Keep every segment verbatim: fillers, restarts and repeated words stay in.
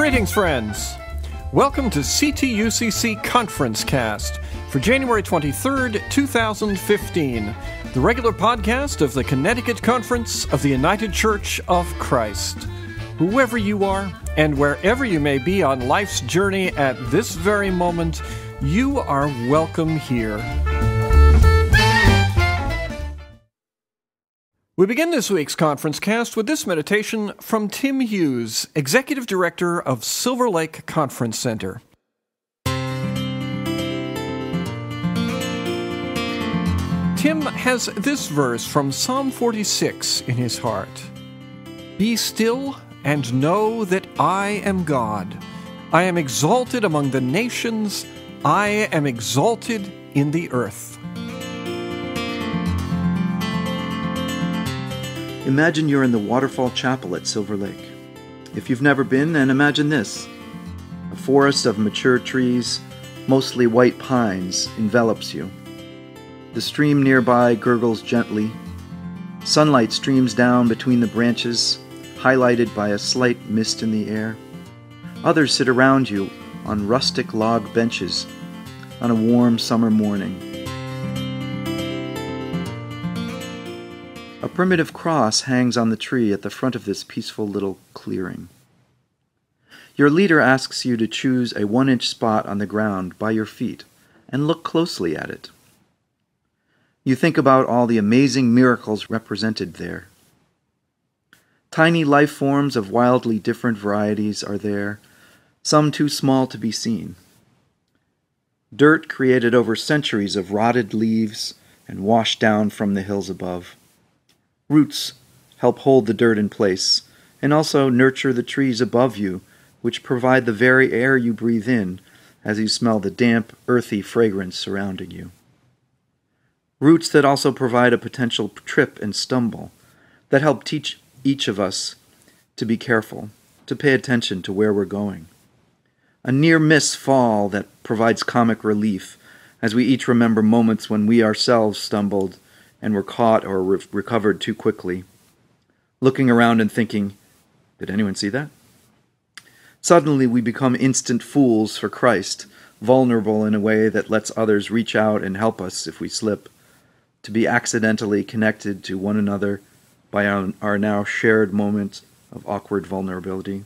Greetings, friends! Welcome to C T U C C ConferenceCast for January twenty-third, two thousand fifteen, the regular podcast of the Connecticut Conference of the United Church of Christ. Whoever you are, and wherever you may be on life's journey at this very moment, you are welcome here. We begin this week's conference cast with this meditation from Tim Hughes, Executive Director of Silver Lake Conference Center. Tim has this verse from Psalm forty-six in his heart. Be still and know that I am God. I am exalted among the nations. I am exalted in the earth. Imagine you're in the Waterfall Chapel at Silver Lake. If you've never been, then imagine this. A forest of mature trees, mostly white pines, envelops you. The stream nearby gurgles gently. Sunlight streams down between the branches, highlighted by a slight mist in the air. Others sit around you on rustic log benches on a warm summer morning. A primitive cross hangs on the tree at the front of this peaceful little clearing. Your leader asks you to choose a one-inch spot on the ground by your feet and look closely at it. You think about all the amazing miracles represented there. Tiny life forms of wildly different varieties are there, some too small to be seen. Dirt created over centuries of rotted leaves and washed down from the hills above. Roots help hold the dirt in place, and also nurture the trees above you, which provide the very air you breathe in as you smell the damp, earthy fragrance surrounding you. Roots that also provide a potential trip and stumble, that help teach each of us to be careful, to pay attention to where we're going. A near-miss fall that provides comic relief as we each remember moments when we ourselves stumbled and were caught or re- recovered too quickly, looking around and thinking, did anyone see that? Suddenly we become instant fools for Christ, vulnerable in a way that lets others reach out and help us if we slip, to be accidentally connected to one another by our, our now shared moment of awkward vulnerability.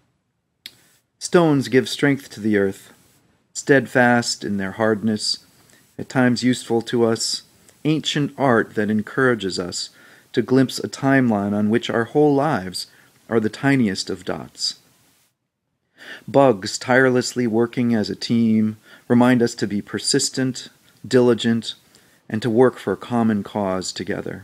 Stones give strength to the earth, steadfast in their hardness, at times useful to us, ancient art that encourages us to glimpse a timeline on which our whole lives are the tiniest of dots. Bugs tirelessly working as a team remind us to be persistent, diligent, and to work for a common cause together.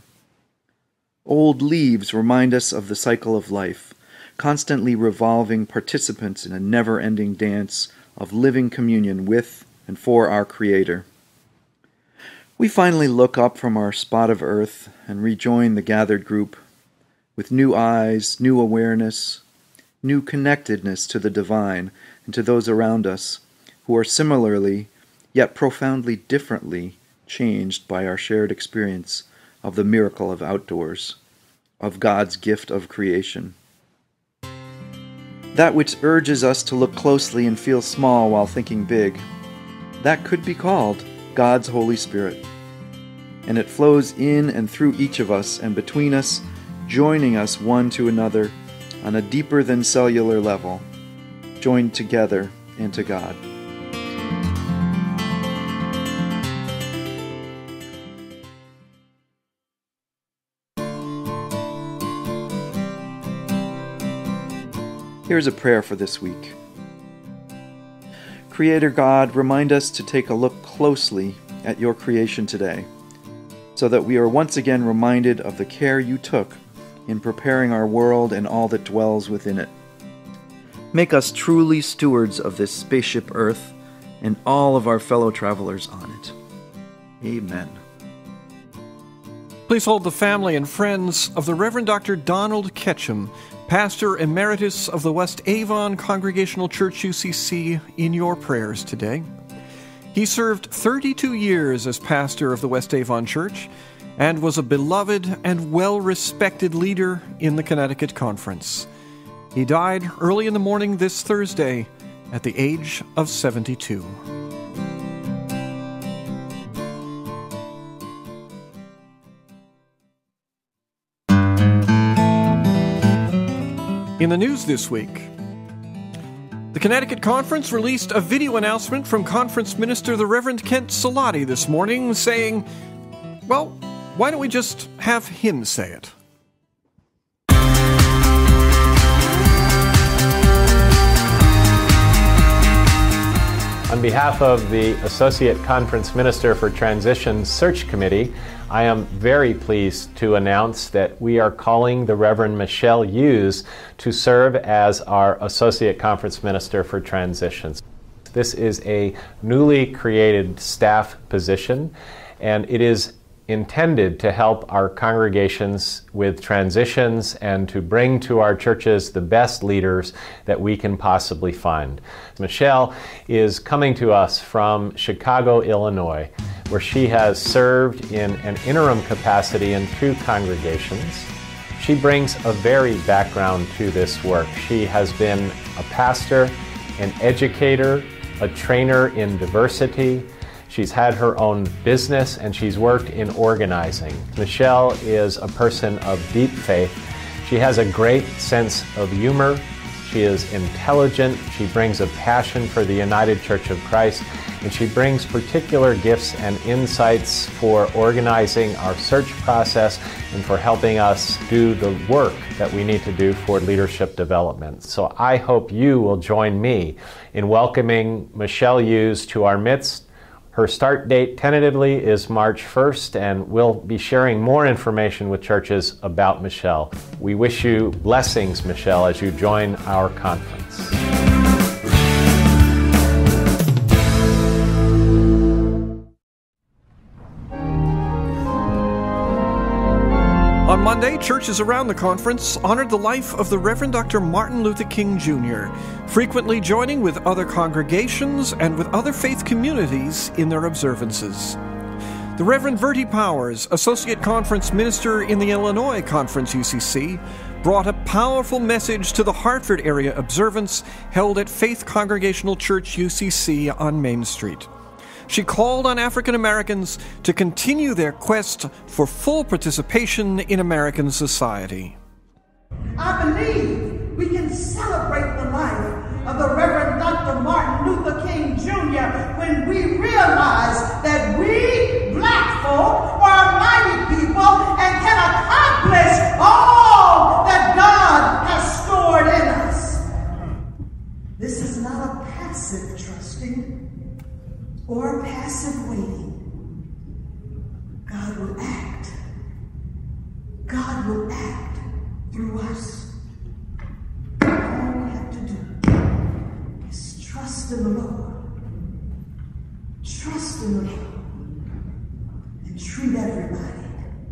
Old leaves remind us of the cycle of life, constantly revolving participants in a never-ending dance of living communion with and for our Creator. We finally look up from our spot of earth and rejoin the gathered group with new eyes, new awareness, new connectedness to the divine and to those around us who are similarly, yet profoundly differently, changed by our shared experience of the miracle of outdoors, of God's gift of creation. That which urges us to look closely and feel small while thinking big, that could be called God's Holy Spirit. And it flows in and through each of us and between us, joining us one to another on a deeper than cellular level, joined together into God. Here's a prayer for this week. Creator God, remind us to take a look closely at your creation today, so that we are once again reminded of the care you took in preparing our world and all that dwells within it. Make us truly stewards of this spaceship Earth and all of our fellow travelers on it. Amen. Please hold the family and friends of the Reverend Doctor Donald Ketchum, Pastor Emeritus of the West Avon Congregational Church U C C, in your prayers today. He served thirty-two years as pastor of the West Avon Church and was a beloved and well-respected leader in the Connecticut Conference. He died early in the morning this Thursday at the age of seventy-two. In the news this week, the Connecticut Conference released a video announcement from Conference Minister the Reverend Kent Salati this morning saying, well, why don't we just have him say it? On behalf of the Associate Conference Minister for Transition Search Committee, I am very pleased to announce that we are calling the Reverend Michelle Hughes to serve as our Associate Conference Minister for Transitions. This is a newly created staff position, and it is intended to help our congregations with transitions and to bring to our churches the best leaders that we can possibly find. Michelle is coming to us from Chicago, Illinois, where she has served in an interim capacity in two congregations. She brings a varied background to this work. She has been a pastor, an educator, a trainer in diversity. She's had her own business and she's worked in organizing. Michelle is a person of deep faith. She has a great sense of humor. She is intelligent. She brings a passion for the United Church of Christ, and she brings particular gifts and insights for organizing our search process and for helping us do the work that we need to do for leadership development. So I hope you will join me in welcoming Michelle Hughes to our midst. Her start date tentatively is March first, and we'll be sharing more information with churches about Michelle. We wish you blessings, Michelle, as you join our conference. On Monday, churches around the conference honored the life of the Reverend Doctor Martin Luther King Junior, frequently joining with other congregations and with other faith communities in their observances. The Reverend Vertie Powers, Associate Conference Minister in the Illinois Conference U C C, brought a powerful message to the Hartford area observance held at Faith Congregational Church U C C on Main Street. She called on African Americans to continue their quest for full participation in American society. I believe we can celebrate the life of the Reverend Doctor Martin Luther King Junior when we realize that we black folk are mighty people and can accomplish all that God has stored in us. This is not a passive trusting or passive waiting. God will act. God will act through us. All we have to do is trust in the Lord. Trust in the Lord. And treat everybody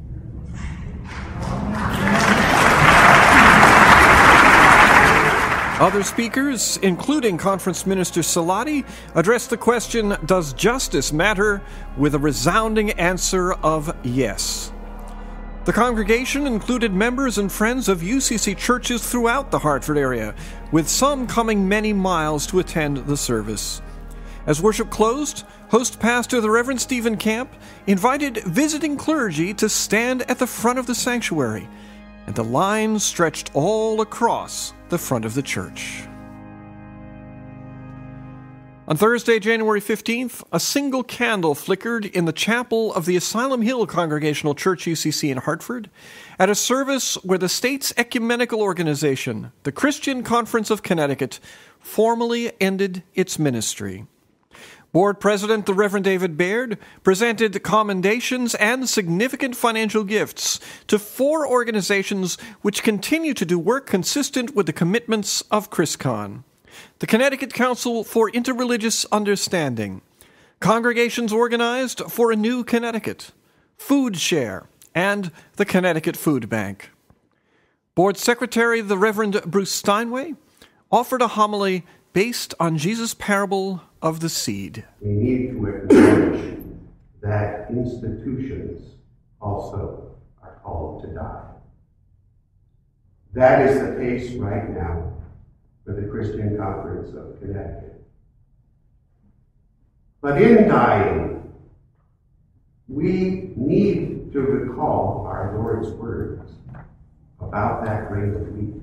right. Other speakers, including Conference Minister Salati, addressed the question, does justice matter, with a resounding answer of yes. The congregation included members and friends of U C C churches throughout the Hartford area, with some coming many miles to attend the service. As worship closed, host pastor the Reverend Stephen Camp invited visiting clergy to stand at the front of the sanctuary, and the line stretched all across the front of the church. On Thursday, January fifteenth, a single candle flickered in the chapel of the Asylum Hill Congregational Church U C C in Hartford at a service where the state's ecumenical organization, the Christian Conference of Connecticut, formally ended its ministry. Board President the Reverend David Baird presented commendations and significant financial gifts to four organizations which continue to do work consistent with the commitments of ChrisCon: the Connecticut Council for Interreligious Understanding, Congregations Organized for a New Connecticut, Food Share, and the Connecticut Food Bank. Board Secretary the Reverend Bruce Steinway offered a homily based on Jesus' parable of the seed. We need to acknowledge that institutions also are called to die. That is the case right now for the Christian Conference of Connecticut. But in dying, we need to recall our Lord's words about that grain of wheat.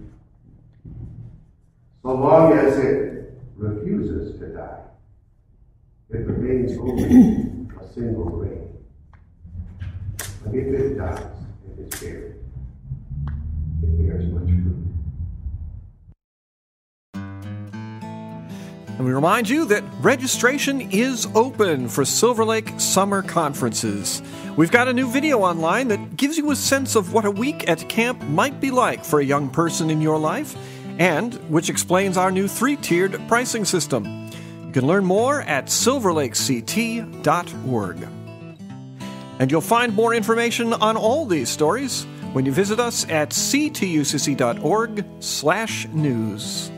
So long as it refuses to die, it remains only a single grain. But if it dies, it is buried. It bears much fruit. And we remind you that registration is open for Silver Lake Summer Conferences. We've got a new video online that gives you a sense of what a week at camp might be like for a young person in your life, and which explains our new three-tiered pricing system. You can learn more at silver lake c t dot org. And you'll find more information on all these stories when you visit us at c t u c c dot org slash news.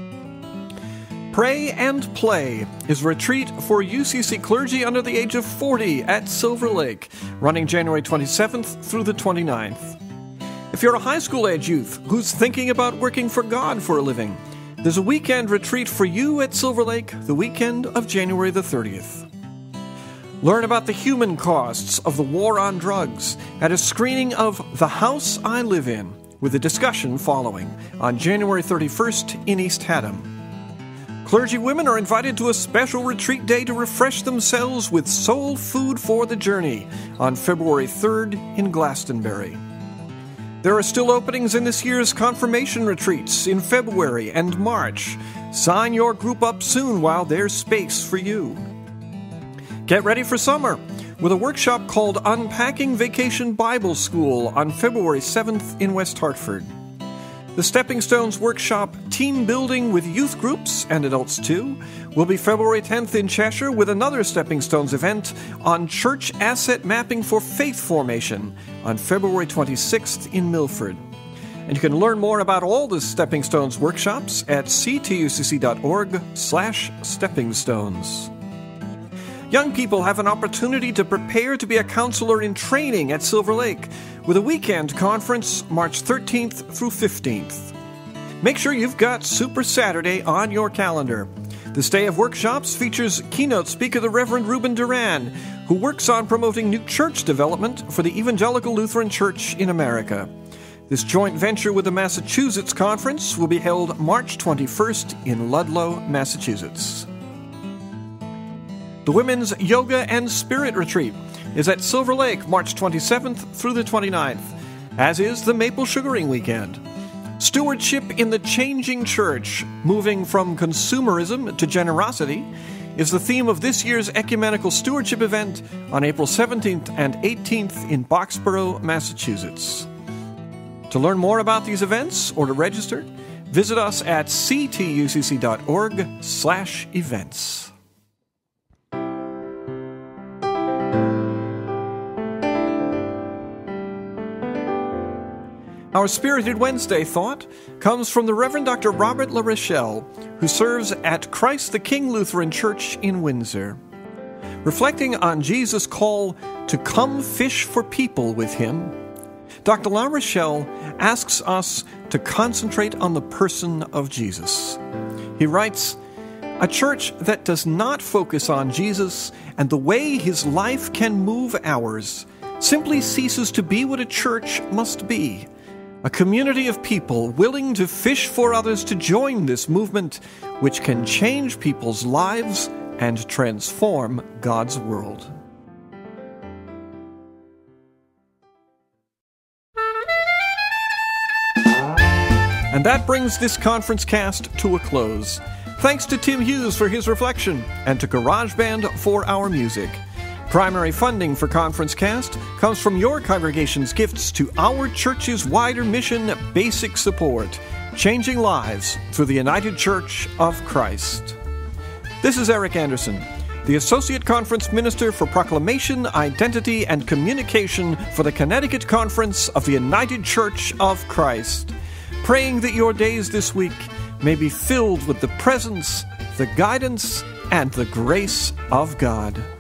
Pray and Play is a retreat for U C C clergy under the age of forty at Silver Lake, running January twenty-seventh through the twenty-ninth. If you're a high school-age youth who's thinking about working for God for a living, there's a weekend retreat for you at Silver Lake the weekend of January the thirtieth. Learn about the human costs of the war on drugs at a screening of The House I Live In, with a discussion following on January thirty-first in East Haddam. Clergy women are invited to a special retreat day to refresh themselves with soul food for the journey on February third in Glastonbury. There are still openings in this year's confirmation retreats in February and March. Sign your group up soon while there's space for you. Get ready for summer with a workshop called Unpacking Vacation Bible School on February seventh in West Hartford. The Stepping Stones workshop, Team Building with Youth Groups and Adults too, will be February tenth in Cheshire with another Stepping Stones event on Church Asset Mapping for Faith Formation on February twenty-sixth in Milford. And you can learn more about all the Stepping Stones workshops at c t u c c dot org slash stepping stones. Young people have an opportunity to prepare to be a counselor in training at Silver Lake with a weekend conference March thirteenth through fifteenth. Make sure you've got Super Saturday on your calendar. This day of workshops features keynote speaker the Reverend Reuben Duran, who works on promoting new church development for the Evangelical Lutheran Church in America. This joint venture with the Massachusetts Conference will be held March twenty-first in Ludlow, Massachusetts. The Women's Yoga and Spirit Retreat is at Silver Lake March twenty-seventh through the twenty-ninth, as is the Maple Sugaring Weekend. Stewardship in the Changing Church, moving from consumerism to generosity, is the theme of this year's Ecumenical Stewardship event on April seventeenth and eighteenth in Boxborough, Massachusetts. To learn more about these events or to register, visit us at c t u c c dot org slash events. Our Spirited Wednesday thought comes from the Reverend Doctor Robert La Rochelle, who serves at Christ the King Lutheran Church in Windsor. Reflecting on Jesus' call to come fish for people with him, Doctor La Rochelle asks us to concentrate on the person of Jesus. He writes, "A church that does not focus on Jesus and the way his life can move ours simply ceases to be what a church must be. A community of people willing to fish for others to join this movement, which can change people's lives and transform God's world." And that brings this conference cast to a close. Thanks to Tim Hughes for his reflection, and to GarageBand for our music. Primary funding for ConferenceCast comes from your congregation's gifts to our church's wider mission, Basic Support, changing lives through the United Church of Christ. This is Eric Anderson, the Associate Conference Minister for Proclamation, Identity, and Communication for the Connecticut Conference of the United Church of Christ, praying that your days this week may be filled with the presence, the guidance, and the grace of God.